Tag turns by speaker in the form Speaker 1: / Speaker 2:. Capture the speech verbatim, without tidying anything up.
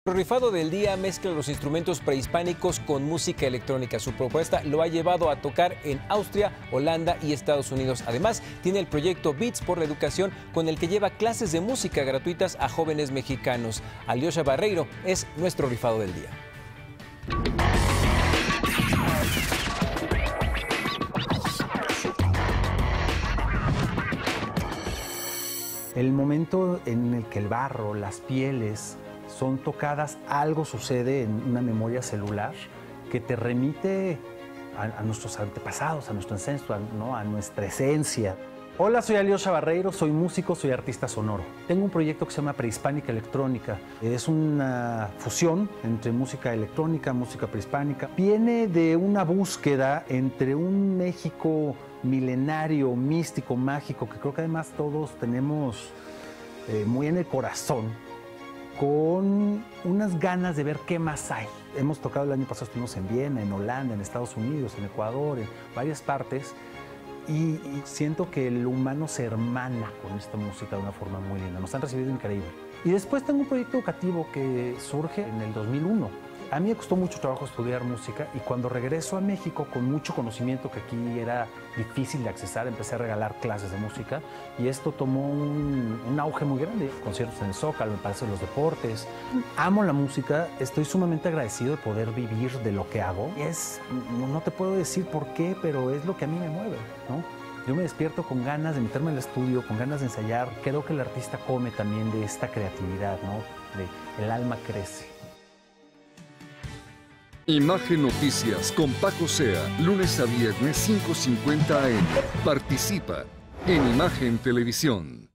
Speaker 1: El rifado del día mezcla los instrumentos prehispánicos con música electrónica. Su propuesta lo ha llevado a tocar en Austria, Holanda y Estados Unidos. Además, tiene el proyecto Beats por la Educación, con el que lleva clases de música gratuitas a jóvenes mexicanos. Alyosha Barreiro es nuestro rifado del día.
Speaker 2: El momento en el que el barro, las pieles son tocadas, algo sucede en una memoria celular que te remite a, a nuestros antepasados, a nuestro ancestro, a, ¿no? a nuestra esencia. Hola, soy Alyosha Barreiro, soy músico, soy artista sonoro. Tengo un proyecto que se llama Prehispánica Electrónica. Es una fusión entre música electrónica, música prehispánica. Viene de una búsqueda entre un México milenario, místico, mágico, que creo que además todos tenemos eh, muy en el corazón, con unas ganas de ver qué más hay. Hemos tocado el año pasado, estuvimos en Viena, en Holanda, en Estados Unidos, en Ecuador, en varias partes, y, y siento que el humano se hermana con esta música de una forma muy linda. Nos han recibido increíble. Y después tengo un proyecto educativo que surge en el dos mil uno. A mí me costó mucho trabajo estudiar música y cuando regreso a México con mucho conocimiento que aquí era difícil de accesar, empecé a regalar clases de música y esto tomó un, un auge muy grande. Conciertos en el Zócalo, en el Palacio de los Deportes. Amo la música, estoy sumamente agradecido de poder vivir de lo que hago. Es, no, no te puedo decir por qué, pero es lo que a mí me mueve, ¿no? Yo me despierto con ganas de meterme al estudio, con ganas de ensayar. Creo que el artista come también de esta creatividad, ¿no? De, el alma crece.
Speaker 3: Imagen Noticias con Paco Sea, lunes a viernes cinco cincuenta a eme. Participa en Imagen Televisión.